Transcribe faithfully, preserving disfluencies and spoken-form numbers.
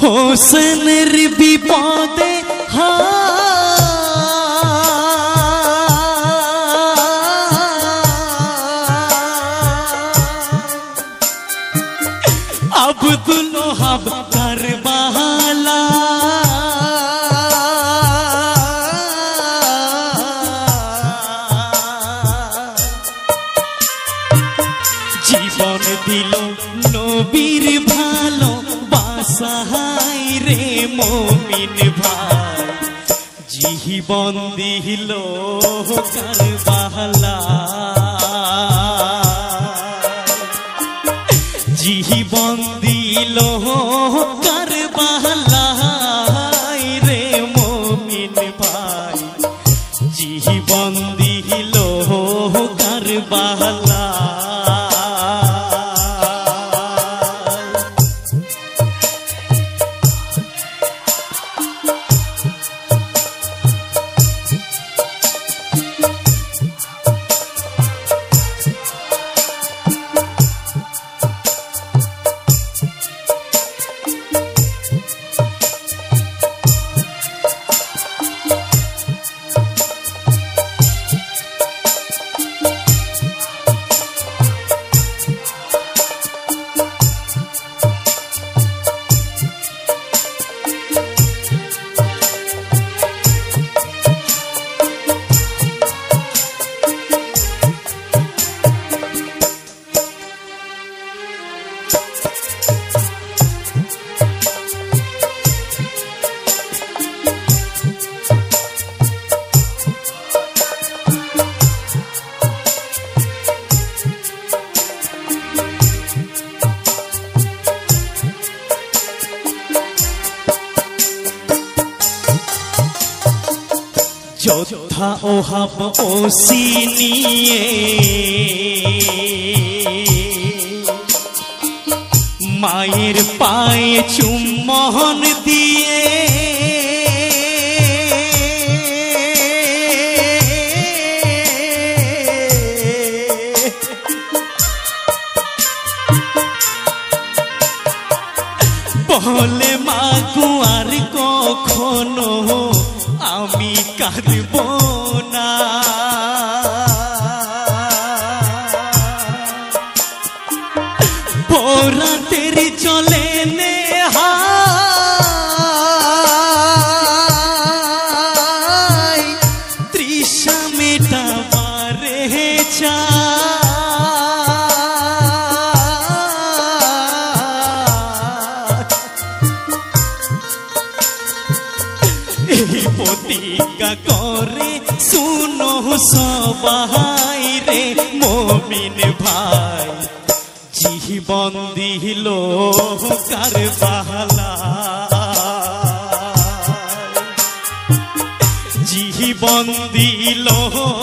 হোসেনের বিপদে হা আব্দুল ওহাব কারবালা জীবন দিল নবীর ভালো বাসাই রে মুমিন ভাই জীবন দিল কারবালা জীবন দিল কারবালা রে মুমিন ভাই জীবন দিল কারবালা যোদ্ধা ওহাব ওসি নিয়ে মায়ের পায়ে চুম্বন দিয়ে বলে মা গো আর কখনো আমি কাঁদব না পোরাতের চলে নে হায় তৃষা মেটাবারে চা প্রতিজ্ঞা করে শুনো সবাই রে মুমিন ভাই জীবন দিল কারবালা জীবন দিল